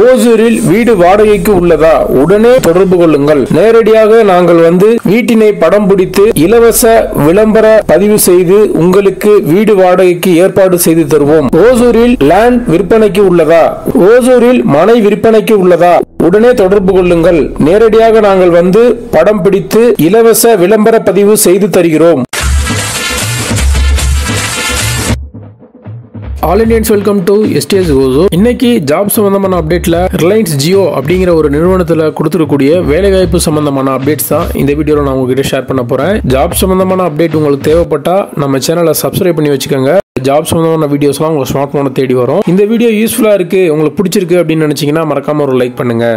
ஓசூரில் வீடு வாடகைக்கு உள்ளதா? உடனே தொடர்பு கொள்ளுங்கள். நேரடியாக நாங்கள் வீட்டினை படம் பிடித்து இலவச விளம்பர பதிவு செய்து உங்களுக்கு வீடு வாடகைக்கு ஏற்பாடு செய்து தருவோம். ஓசூரில் லேண்ட் விற்பனைக்கு உள்ளதா? ஓசூரில் மனை விற்பனைக்கு உள்ளதா? உடனே தொடர்பு கொள்ளுங்கள். நேரடியாக நாங்கள் படம் பிடித்து இலவச விளம்பர பதிவு செய்து தருகிறோம். All Indians welcome to Sts Hosur. இன்னைக்கு ஜாப் சம்பந்தமான அப்டேட்ல ரிலையன்ஸ் ஜியோ அப்படிங்கிற ஒரு நிறுவனத்துல கொடுத்துருக்கூடிய வேலைவாய்ப்பு சம்பந்தமான அப்டேட்ஸ் தான் இந்த வீடியோல நான் உங்ககிட்ட ஷேர் பண்ண போறேன். ஜாப் சம்பந்தமான அப்டேட் உங்களுக்கு தேவைப்பட்டா நம்ம சேனலை சப்ஸ்கிரைப் பண்ணி வச்சுக்கோங்க. ஜாப் சம்பந்தமான வீடியோஸ்லாம் உங்க ஸ்மார்ட் போனை தேடி வரும். இந்த வீடியோ யூஸ்ஃபுல்லா இருக்கு, உங்களுக்கு பிடிச்சிருக்கு அப்படின்னு நினைச்சீங்கன்னா மறக்காம ஒரு லைக் பண்ணுங்க.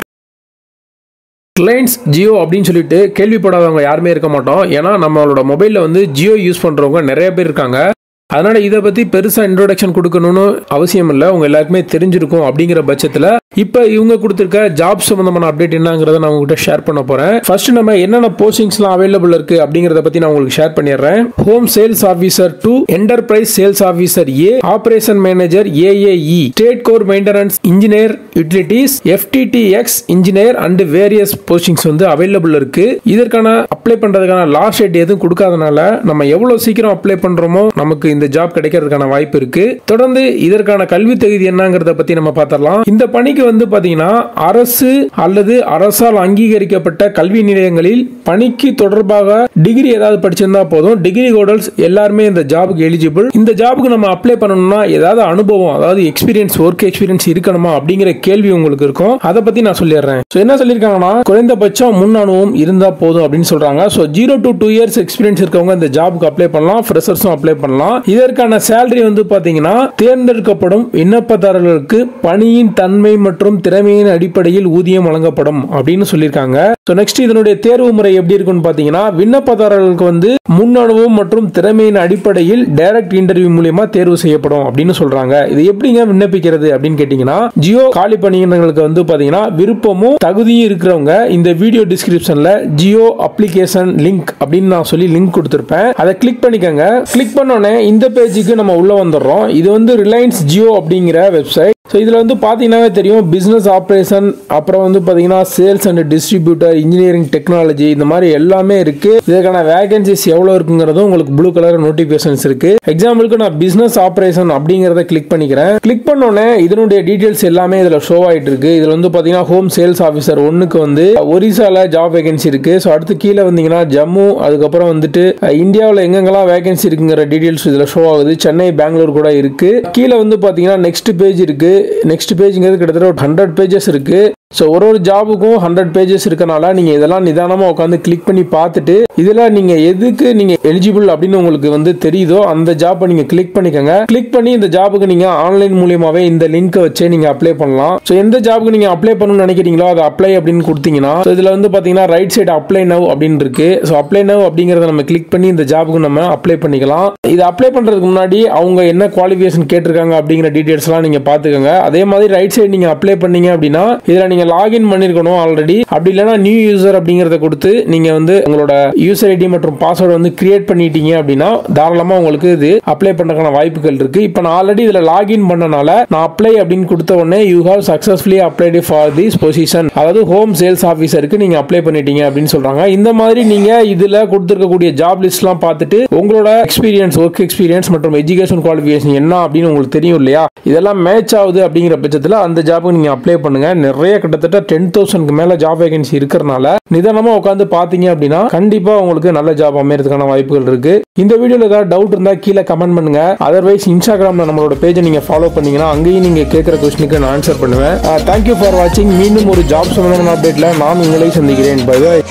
ரிலையன்ஸ் ஜியோ அப்படின்னு சொல்லிட்டு கேள்விப்படாதவங்க யாருமே இருக்க மாட்டோம். ஏன்னா நம்மளோட மொபைல்ல ஜியோ யூஸ் பண்றவங்க நிறைய பேர் இருக்காங்க. அதனால இதை பத்தி பெருசா இன்ட்ரோடக்ஷன் கொடுக்கணும்னு அவசியம் இல்லை, உங்க எல்லாருக்குமே தெரிஞ்சிருக்கும். அப்படிங்கிற பட்சத்துல இப்ப இவங்க கொடுத்திருக்க ஜாப் சம்பந்தமான அப்டேட் என்னங்கறத நான் உங்ககிட்ட ஷேர் பண்ண போறேன். ஃபர்ஸ்ட் நம்ம என்னென்ன போஸ்டிங்ஸ்லாம் அவைலபிள் இருக்கு அப்படிங்கறத பத்தி நான் உங்களுக்கு ஷேர் பண்ணிடுறேன். Home sales officer 2, enterprise sales officer A, operation manager AAE, state core maintenance engineer utilities, FTTX engineer and various postings available இருக்கு. இதற்கான அப்ளை பண்றதுக்கான லாஸ்ட் டேட் எதுவும் கொடுக்காதனால நம்ம எவ்வளவு சீக்கிரம் அப்ளை பண்றோமோ நமக்கு இந்த ஜாப் கிடைக்கிறதுக்கான வாய்ப்பு இருக்கு. தொடர்ந்து இதற்கான கல்வி தகுதி என்னங்கறத பத்தி நம்ம பார்த்தறலாம். இந்த பணிக்கு பாத்தீங்கன்னா அரசு அல்லது அரசால் அங்கீகரிக்கப்பட்ட கல்வி நிலையங்களில் பணிக்கு தொடர்பாக டிகிரி ஏதாவது படிச்சிருந்தா போதும். டிகிரி ஹோல்டர்ஸ் எல்லாருமே இந்த ஜாபுக்கு எலிஜிபிள். இந்த ஜாபுக்கு நம்ம அப்ளை பண்ணணும்னா ஏதாவது அனுபவம், அதாவது எக்ஸ்பீரியன்ஸ், ஒர்க் எக்ஸ்பீரியன்ஸ் இருக்கணுமா அப்படிங்கிற கேள்வி உங்களுக்கு இருக்கும். அதை பத்தி நான் சொல்லிடுறேன். என்ன சொல்லிருக்காங்கன்னா குறைந்தபட்சம் முன் அனுபவம் இருந்தா போதும் அப்படின்னு சொல்றாங்க. 0 to 2 years எக்ஸ்பீரியன்ஸ் இருக்கவங்க இந்த ஜாபுக்கு அப்ளை பண்ணலாம். ஃப்ரெஷர்ஸும் அப்ளை பண்ணலாம். இதற்கான சேலரி பாத்தீங்கன்னா தேர்ந்தெடுக்கப்படும் விண்ணப்பதாரர்களுக்கு பணியின் தன்மை மற்றும் திறமையின் அடிப்படையில் ஊதியம் வழங்கப்படும் அப்படின்னு சொல்லியிருக்காங்க. நெக்ஸ்ட் இதனுடைய தேர்வு முறை எப்படி இருக்குன்னு பாத்தீங்கன்னா விண்ணப்பதாரர்களுக்கு முன் அனுபவம் மற்றும் திறமையின் அடிப்படையில் டைரக்ட் இன்டர்வியூ மூலமா தேர்வு செய்யப்படும் அப்படின்னு சொல்றாங்க. இது எப்படிங்க விண்ணப்பிக்கிறது அப்படின்னு கேட்டீங்கன்னா ஜியோ காலி பணியிடங்களுக்கு பாத்தீங்கன்னா விருப்பமும் தகுதியும் இருக்கிறவங்க இந்த வீடியோ டிஸ்கிரிப்ஷன்ல ஜியோ அப்ளிகேஷன் லிங்க் அப்படின்னு நான் சொல்லி லிங்க் கொடுத்திருப்பேன். அதை கிளிக் பண்ணிக்கங்க. கிளிக் பண்ணோன்னே இந்த பேஜுக்கு நம்ம உள்ள வந்துடுறோம். இது ரிலையன்ஸ் ஜியோ அப்படிங்கிற வெப்சைட். இதுல பாத்தீங்கன்னா தெரியும் பிசினஸ் ஆபரேஷன், அப்புறம் பாத்தீங்கன்னா sales and distributor, engineering technology, இந்த மாதிரி எல்லாமே இருக்கு. இதற்கான வேகன்சிஸ் எவ்வளவு இருக்குங்கிறதும் உங்களுக்கு ப்ளூ கலர் நோட்டிபிகேஷன்ஸ் இருக்கு. எக்ஸாம்பிளுக்கு நான் பிசினஸ் ஆபரேஷன் அப்படிங்கறத கிளிக் பண்ணிக்கிறேன். கிளிக் பண்ணோன்னே இதனுடைய டீடைல்ஸ் எல்லாமே இதுல ஷோ ஆயிட்டு இருக்கு. இதுல பாத்தீங்கன்னா ஹோம் சேல்ஸ் ஆபீசர் 1க்கு ஒரிசால ஜாப் வேகன்சி இருக்கு. அடுத்து கீழே வந்தீங்கன்னா ஜம்மு, அதுக்கப்புறம் இந்தியாவில் எங்கெங்கெல்லாம் வேகன்சி இருக்குங்கிற டீடைல்ஸ் இதுல ஷோ ஆகுது. சென்னை, பெங்களூர் கூட இருக்கு. கீழே பாத்தீங்கன்னா நெக்ஸ்ட் பேஜ் இருக்கு. நெக்ஸ்ட் பேஜ்ங்கிறது கிட்டத்தட்ட 100 பேஜஸ் இருக்கு. ஒரு ஜாபுக்கும் 100 பேஜஸ் இருக்கனால நீங்க இதெல்லாம் நிதானமா உட்காந்து கிளிக் பண்ணி பார்த்துட்டு இதுல நீங்க எதுக்கு நீங்க எலிஜிபிள் அப்படின்னு உங்களுக்கு தெரியுதோ அந்த ஜாப்பை நீங்க கிளிக் பண்ணிக்கோங்க. கிளிக் பண்ணி இந்த ஜாபுக்கு நீங்க ஆன்லைன் மூலியமாவே இந்த லிங்கை வச்சு நீங்க அப்ளை பண்ணலாம். எந்த ஜாபுக்கு நீங்க அப்ளை பண்ணணும்னு நினைக்கிறீங்களோ அதை அப்ளை அப்படின்னு கொடுத்தீங்கன்னா இதுல பாத்தீங்கன்னா ரைட் சைடு அப்ளை நவ் அப்படின்னு இருக்கு. அப்ளை நவ் அப்படிங்கறத நம்ம கிளிக் பண்ணி இந்த ஜாபுக்கு நம்ம அப்ளை பண்ணிக்கலாம். இது அப்ளை பண்றதுக்கு முன்னாடி அவங்க என்ன குவாலிஃபிகேஷன் கேட்டிருக்காங்க அப்படிங்கிற டீடைல்ஸ் எல்லாம் நீங்க பாத்துக்கோங்க. அதே மாதிரி ரைட் சைடு நீங்க அப்ளை பண்ணீங்க அப்படின்னா இதுல நீங்க லாகின் பண்ணிருக்கணும் ஆல்ரெடி. அப்படி இல்லைன்னா நியூ யூசர் அப்படிங்கறத கொடுத்து நீங்க உங்களோட யூசர் ஐடி மற்றும் பாஸ்வேர்டு கிரியேட் பண்ணிட்டீங்க அப்படின்னா தாராளமா உங்களுக்கு இது அப்ளை பண்றதுக்கான வாய்ப்புகள் இருக்கு. இப்போ நான் ஆல்ரெடி இதுல லாகின் பண்ணனால நான் அப்ளை அப்படின்னு கொடுத்த உடனே you have successfully applied for this position, அதாவது ஹோம் சேல்ஸ் ஆபீசருக்கு நீங்க அப்ளை பண்ணிட்டீங்க அப்படின்னு சொல்றாங்க. இந்த மாதிரி நீங்க இதுல கொடுத்திருக்கக்கூடிய ஜாப் லிஸ்ட் எல்லாம் பார்த்துட்டு உங்களோட எக்ஸ்பீரியன்ஸ், ஒர்க் எக்ஸ்பீரியன்ஸ் மற்றும் எஜுகேஷன் குவாலிஃபிகேஷன் என்ன அப்படின்னு உங்களுக்கு தெரியும் இல்லையா, இதெல்லாம் மேட்ச் ஆகுது அப்படிங்கிற பட்சத்தில் அந்த ஜாபுக்கு நீங்க அப்ளை பண்ணுங்க. நிறைய கிட்டத்தட்ட 10,000க்கு மேல ஜாப் வேகன்சி இருக்கிறனால நிதானமா உட்காந்து பாத்தீங்க அப்படின்னா கண்டிப்பா உங்களுக்கு நல்ல ஜாப் அமையறதுக்கான வாய்ப்புகள் இருக்கு. இந்த வீடியோல ஏதாவது டவுட் இருந்தா கீழே கமெண்ட் பண்ணுங்க. அதர்வைஸ் இன்ஸ்டாகிராம்ல நம்மளோட பேஜை நீங்க ஃபாலோ பண்ணீங்கன்னா அங்கேயும் நீங்க கேட்கிற क्वेश्चनக்கு நான் ஆன்சர் பண்ணுவேன். தேங்க்யூ ஃபார் வாட்சிங். மீண்டும் ஒரு ஜாப் சம்பந்தமான அப்டேட்ல நான் உங்களை சந்திக்கிறேன். Bye bye.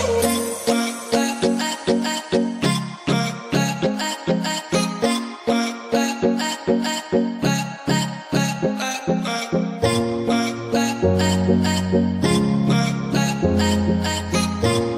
Bye.